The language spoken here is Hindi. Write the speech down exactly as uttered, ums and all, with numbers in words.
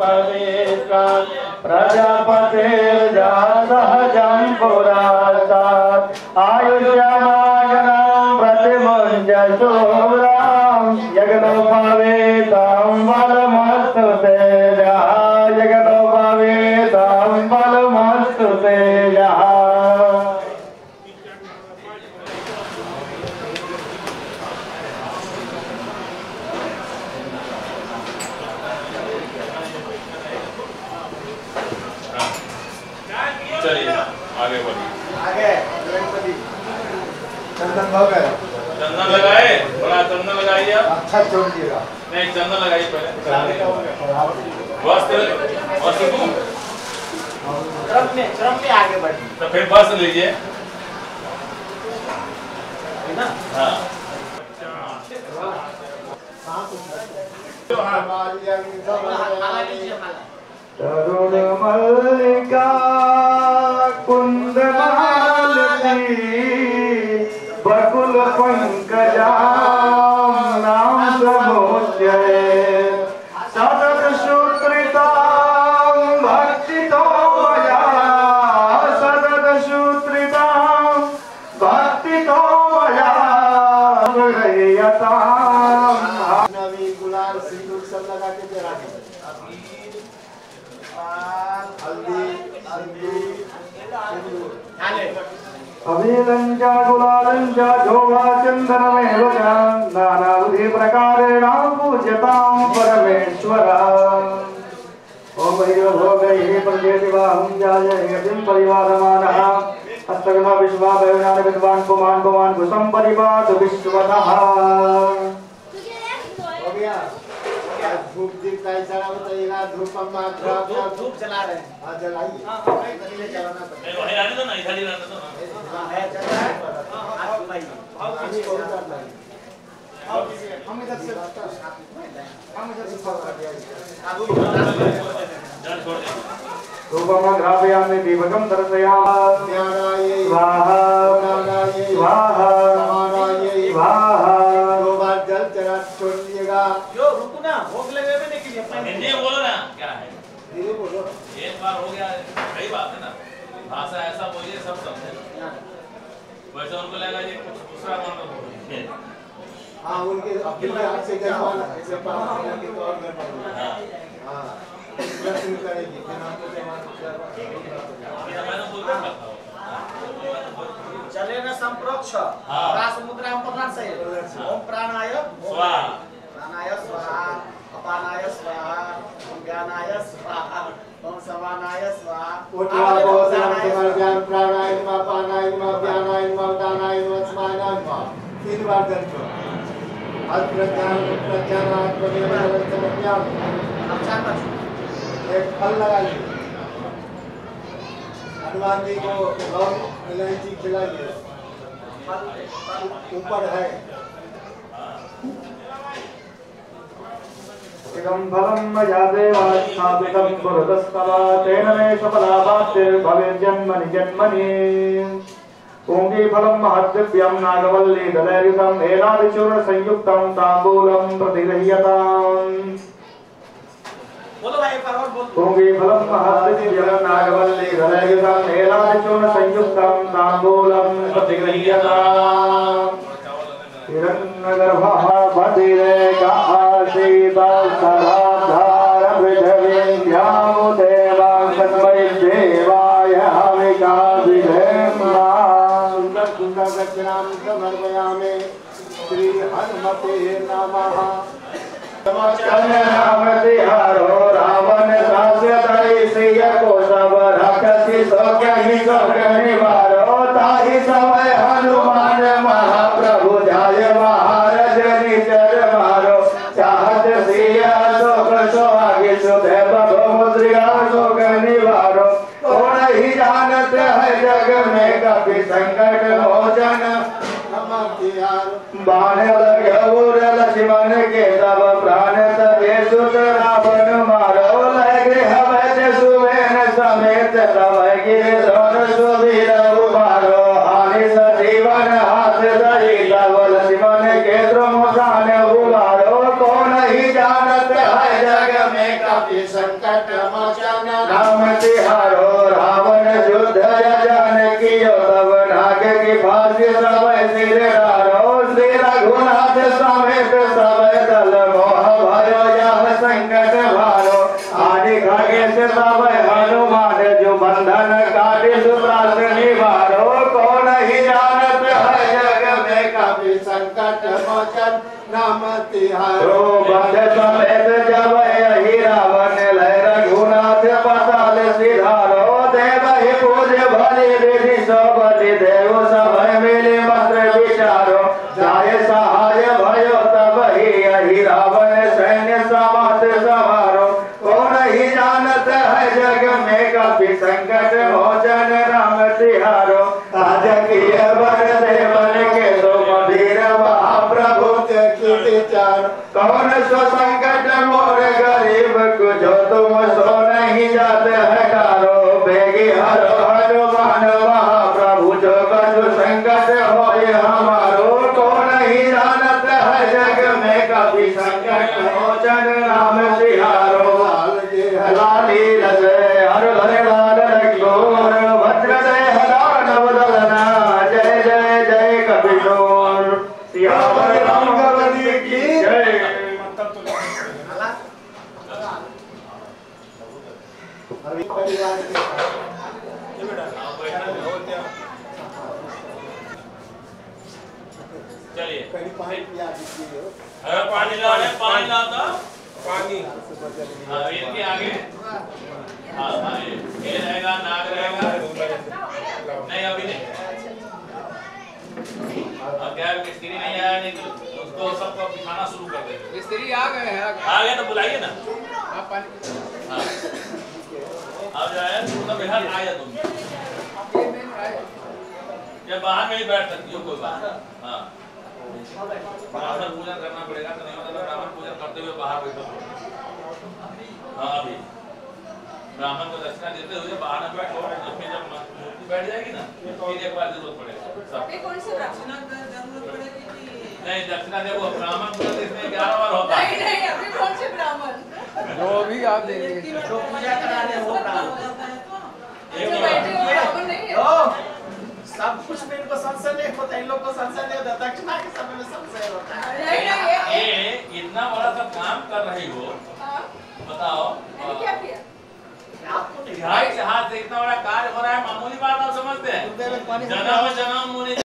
प्रजापतिर्जातहजं पुरासात् आयुष्यमागनं प्रतिमुञ्च शुभ्रां जगदोपवेतं बलमस्तु तेजः जगदोपवेतं बलमस्तु तेजः। चलिए आगे बढ़िए। आगे चंदन हो गए, चंदन लगाए, बड़ा चंदन लगाइए आप। अच्छा छोड़ दिएगा। नहीं चंदन लगाइए पहले। वस्त्र वस्त्र क्रम में क्रम में आगे बढ़िए। तो फिर वस्त्र लीजिए है ना। हाँ तरुण मल्लिका कुंद मालती बकुल पंकजा नाम समुच्चये सतत सूत्रिता भक्ति तो मया सतत सूत्रिता भक्ति तो मया नवी गुलाल सिंदूर सब लगा के जरा हल्दी हल्दी अभिलंजा गुलालंजा जोगा चंदनमेव च नानाविधि प्रकारेण पूज्यतां परमेश्वरः। ओम भैरवभोगैः प्रदेशिवाहं जाययतिं परिवारमानः हस्तगणो विश्वाभयनानि विद्वान् पुमान् पुमान् कुसं परिपातु विश्वतः। हो गया क्या धूप दीप का इशारा बताइएगा। धूप हम मात्र धूप जला रहे हैं। हाँ जलाइए। हाँ हाँ इधर जलाना पड़ेगा। वही रहने दो ना, इधर ही रहने दो ना। हाँ है चल रहा है। आप बुलाइए। इसको उतार लाइए। हम इधर से हम इधर से कर दिया। जल छोड़ दे। रूपमग्रापयामि दीपकं दर्शयामि ज्ञानायै स्वाहा ज्ञानायै स्वाहा समानायै स्वाहा। दो बार जल चढ़ा छोड़ दिएगा। जो रुको ना, भोग लगाने के लिए हिंदी में बोलो ना, क्या है धीरे बोलो। एक बार हो गया, सही बात है ना। भाषा ऐसा बोलिए सब समझे, वैसे उनको लगा ये कुछ दूसरा मान लो। हाँ उनके अपने हाथ से जजमान ऐसे पास के तो और गड़बड़ होगा। हाँ प्रश्न करेगी फिर हमको जजमान चले ना संप्रोक्ष रास मुद्रा हम पकड़ से ओम प्राणाय स्वाहा प्राणाय स्वाहा अपानाय स्वाहा ओम ज्ञानाय स्वाहा ओम समानाय स्वाहा उठा बहुत सारा ज्ञान प्राणाय नमः अपानाय नमः ज्ञानाय नमः दानाय नमः समानाय नमः तीन बार जल को अप्रज्ञान प्रज्ञान आत्मनिर्भर समज्ञान अच्छा बच्चों एक फल लगाइए। हनुमान जी को लौंग इलायची खिलाइए। ऊपर है इदं फलं मया देवा स्थापितं पुरतस्तव तेन मे सफलाभाप्तिर्भवेज्जन्मनि जन्मनि। पूंगी फलं महद्दिव्यं नागवल्ली दलैर्युतं एलादिचूर्ण संयुक्तं ताम्बूलं प्रतिगृह्यताम्। बोलो भाई एक बार और बोल। पूंगी फलं महद्दिव्यं नागवल्ली दलैर्युतं एलादिचूर्ण संयुक्तं ताम्बूलं प्रतिगृह्यताम्। हिरण्यगर्भः बधिरेकासीतस्तराधार पृथिवीं देवांगस्मै देवाय हविका विधेम्ना। सुंदर सुंदर दक्षिणां समर्पयामि। श्री हनुमते नमः। हरो रावण दास्यतै श्रिय को सब रखसि सौख्यहि सौख्य निवारो ताहि समय हनुमान महाप्रभु जाय महाराज निचर मारो चाहत श्रिय शोक सोहागे सुधैव भौमुद्रिका शोक निवारो। कौन ही जानत है जग में कपि संकट मोचन बाण लगे लक्ष्मण के तब प्राण तबे सुत रावण मारो लय गृह वैद्य सुवेन समेत तब गिर धन सुवीर उबारो हानि सजीवन हाथ धरी तब लक्ष्मण के द्रुमसान उबारो। कौन ही जानत है जग में कपि संकट राम तिहारो रावण युद्ध जानकी तब नाग की फांसी सब सिर डारो श्री रघुनाथ समेत सब दल मोह भयो यह संकट भारो आदि खगेश सब हनुमान जो बंधन काटे सुत्रास निवारो कौन ही जानत है जग में कभी संकट मोचन नाम तिहारो बंध समेत जब यही रावण लय रघुनाथ पताल सिधारो देव ही पूज्य भले विधि सब देव सब मिले मंत्र विचारो जाय सहाय भयो तब ही यही रावण सैन्य समात सवारो कौन ही जानत है जग में कभी संकट मोचन राम तिहारो राजकीय वर देवन के दो मधुर महाप्रभु देखी विचार कौन सो संकट मोर गरीब को जो तुम सो नहीं जाते है कारो बेगी हरो हनुमान महाप्रभु जो बंधु संकट हो हमारो कौन ही जानत है जग में कभी संकट मोचन राम तिहारो लाली लगे हर हरे लाल रघुवर भद्र दे हरा नवदलना जय जय जय कपिशोर सियावर रामगवती की जय। अभी परिवार के चलिए कहीं पानी पिया दीजिए अरे पानी ला रहे पानी लाता पानी हाँ इनके आगे हाँ हाँ ये ये रहेगा नाग रहेगा नहीं अभी नहीं अब क्या मिस्त्री नहीं आया नहीं तो उसको सबको बिठाना शुरू कर देंगे मिस्त्री आ गए हैं आ गए तो बुलाइए ना आप पानी हाँ अब जो है तुम तो बिहार आया तुम या बाहर में ही बैठ सकती हो कोई बात हाँ ब्राह्मण पूजन करना पड़ेगा तो नहीं मतलब ब्राह्मण पूजन करते हुए बाहर बैठो हाँ अभी ब्राह्मण को दक्षिणा देते हुए बाहर में बैठो फिर जब मूर्ति बैठ जाएगी ना फिर एक बार जरूरत पड़ेगा सब कौन सी दक्षिणा जरूरत पड़ेगी कि नहीं दक्षिणा देखो ब्राह्मण पूजन इसमें ग्यारह बार होता नहीं है नहीं अभी कौन से ब्राह्मण जो भी आप देंगे जो पूजा कराने वो ब्राह्मण जो बैठे हो ब्राह्मण नहीं है ओ, सब कुछ में इनको संशय नहीं होता है, इन लोग को संशय नहीं होता, दक्षिणा के समय में संशय होता है। नहीं नहीं ये ये इतना बड़ा सा काम कर रही हो हाँ, बताओ मैंने क्या किया आपको नहीं ढाई से हाथ से इतना बड़ा कार्य हो रहा है मामूली बात आप समझते हैं जन्म जन्म मुनि